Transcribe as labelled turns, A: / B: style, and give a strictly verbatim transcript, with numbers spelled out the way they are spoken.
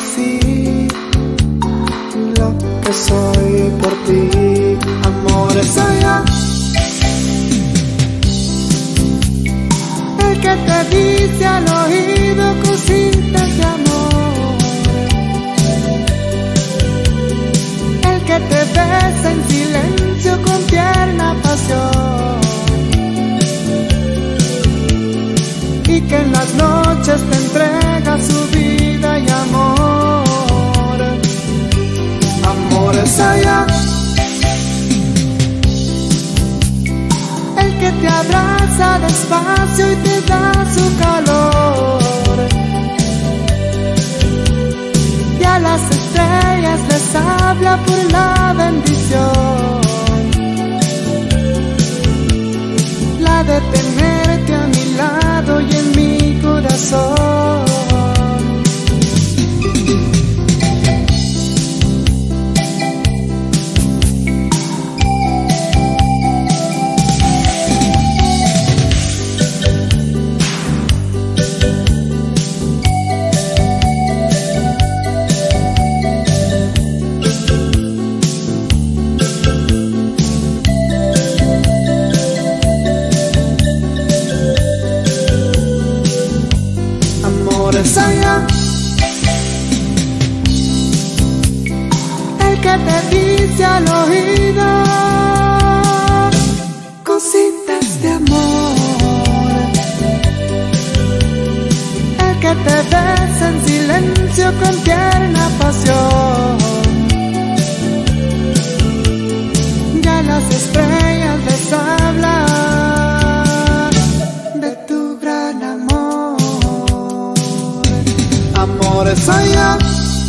A: decir lo que soy por ti. Amor, soy yo, el que te dice al oído cositas de amor, el que te besa en silencio con tierna pasión, y que en las noches te entrega su vida y amor. Amor, soy yo, el que te abraza despacio y te da su calor, y a las estrellas les habla por la bendición, la de tenerte a mi lado y en mi corazón. Soy yo, el que te dice al oído cositas de amor, el que te besa en silencio con tierna pasión, ya las estrellas les hablan de tu gran amor. Amor, soy yo,